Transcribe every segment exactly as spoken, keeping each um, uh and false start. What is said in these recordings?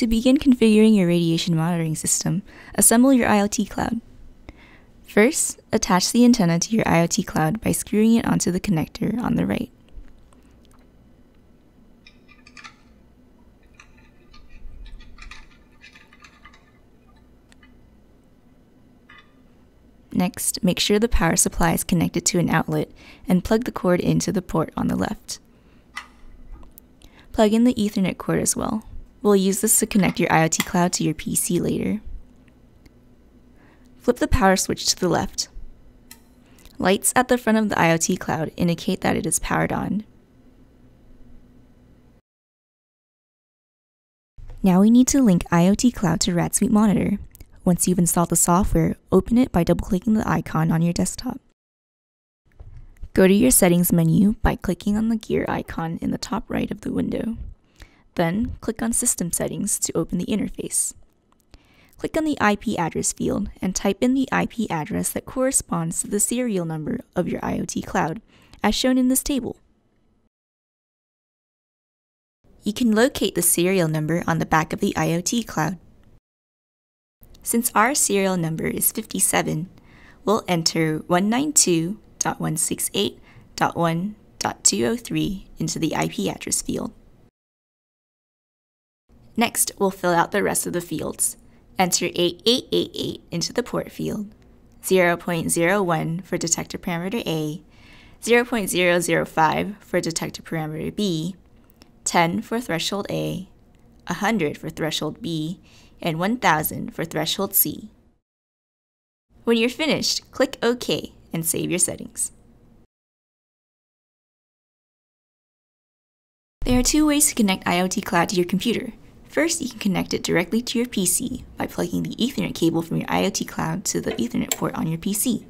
To begin configuring your radiation monitoring system, assemble your IoT cloud. First, attach the antenna to your IoT cloud by screwing it onto the connector on the right. Next, make sure the power supply is connected to an outlet and plug the cord into the port on the left. Plug in the Ethernet cord as well. We'll use this to connect your IoT cloud to your P C later. Flip the power switch to the left. Lights at the front of the IoT cloud indicate that it is powered on. Now we need to link IoT Cloud to RadSuite Monitor. Once you've installed the software, open it by double-clicking the icon on your desktop. Go to your Settings menu by clicking on the gear icon in the top right of the window. Then, click on System Settings to open the interface. Click on the I P address field and type in the I P address that corresponds to the serial number of your IoT cloud, as shown in this table. You can locate the serial number on the back of the IoT cloud. Since our serial number is fifty-seven, we'll enter one ninety-two dot one sixty-eight dot one dot two oh three into the I P address field. Next, we'll fill out the rest of the fields. Enter eight eight eight eight into the port field, zero point zero one for detector parameter A, zero point zero zero five for detector parameter B, ten for threshold A, one hundred for threshold B, and one thousand for threshold C. When you're finished, click OK and save your settings. There are two ways to connect IoT Cloud to your computer. First, you can connect it directly to your P C by plugging the Ethernet cable from your IoT Cloud to the Ethernet port on your P C.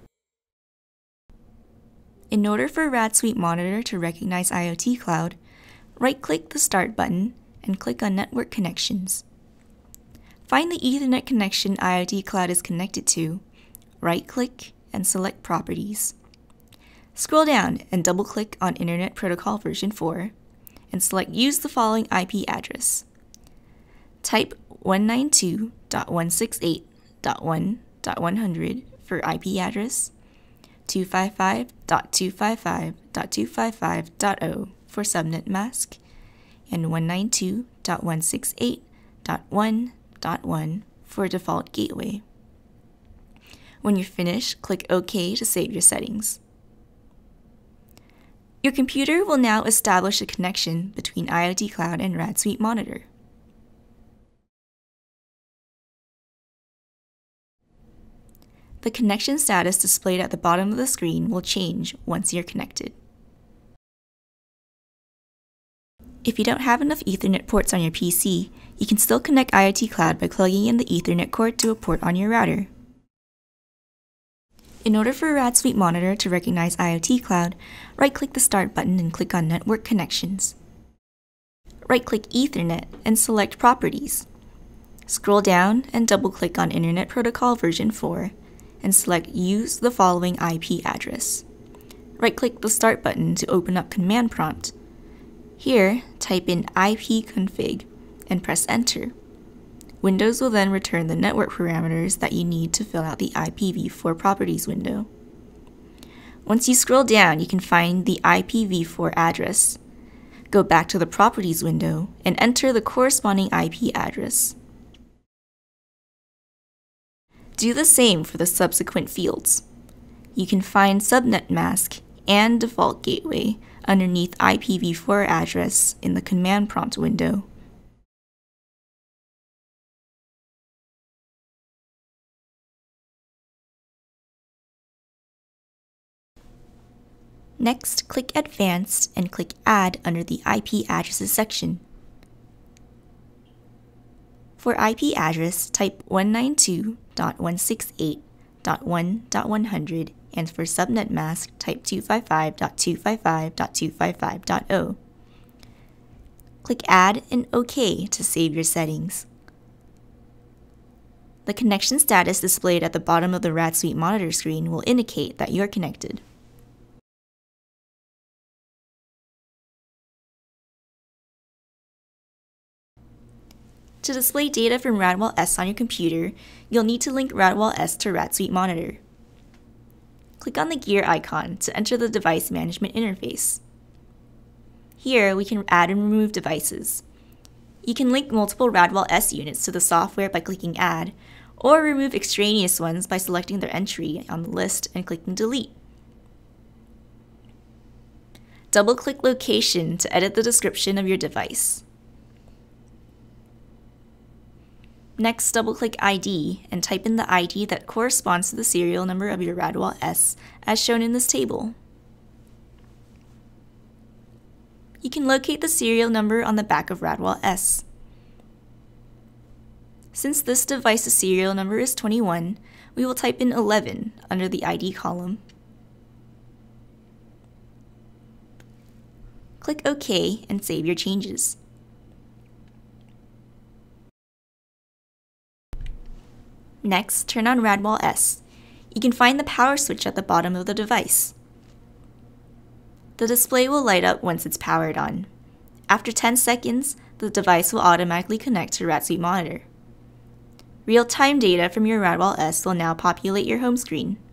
In order for RadSuite Monitor to recognize IoT Cloud, right-click the Start button and click on Network Connections. Find the Ethernet connection IoT Cloud is connected to, right-click and select Properties. Scroll down and double-click on Internet Protocol version four and select Use the following I P address. Type one ninety-two dot one sixty-eight dot one dot one hundred for I P address, two fifty-five dot two fifty-five dot two fifty-five dot zero for subnet mask, and one ninety-two dot one sixty-eight dot one dot one for default gateway. When you're finished, click OK to save your settings. Your computer will now establish a connection between IoT Cloud and RadSuite Monitor. The connection status displayed at the bottom of the screen will change once you're connected. If you don't have enough Ethernet ports on your P C, you can still connect IoT Cloud by plugging in the Ethernet cord to a port on your router. In order for RadSuite Monitor to recognize IoT Cloud, right-click the Start button and click on Network Connections. Right-click Ethernet and select Properties. Scroll down and double-click on Internet Protocol version four and select Use the following I P address. Right-click the Start button to open up Command Prompt. Here, type in ipconfig and press Enter. Windows will then return the network parameters that you need to fill out the I P v four Properties window. Once you scroll down, you can find the I P v four address. Go back to the Properties window and enter the corresponding I P address. Do the same for the subsequent fields. You can find subnet mask and default gateway underneath I P v four address in the Command Prompt window. Next, click Advanced and click Add under the I P addresses section. For I P address, type one ninety-two dot one sixty-eight dot one dot one hundred, and for subnet mask, type two fifty-five dot two fifty-five dot two fifty-five dot zero. Click Add and OK to save your settings. The connection status displayed at the bottom of the RadSuite Monitor screen will indicate that you're connected. To display data from RadWall S on your computer, you'll need to link RadWall S to RadSuite Monitor. Click on the gear icon to enter the device management interface. Here, we can add and remove devices. You can link multiple RadWall S units to the software by clicking Add, or remove extraneous ones by selecting their entry on the list and clicking Delete. Double-click Location to edit the description of your device. Next, double-click I D and type in the I D that corresponds to the serial number of your RadWall S, as shown in this table. You can locate the serial number on the back of RadWall S. Since this device's serial number is twenty-one, we will type in eleven under the I D column. Click OK and save your changes. Next, turn on RadWall S. You can find the power switch at the bottom of the device. The display will light up once it's powered on. After ten seconds, the device will automatically connect to RadSuite Monitor. Real-time data from your RadWall S will now populate your home screen.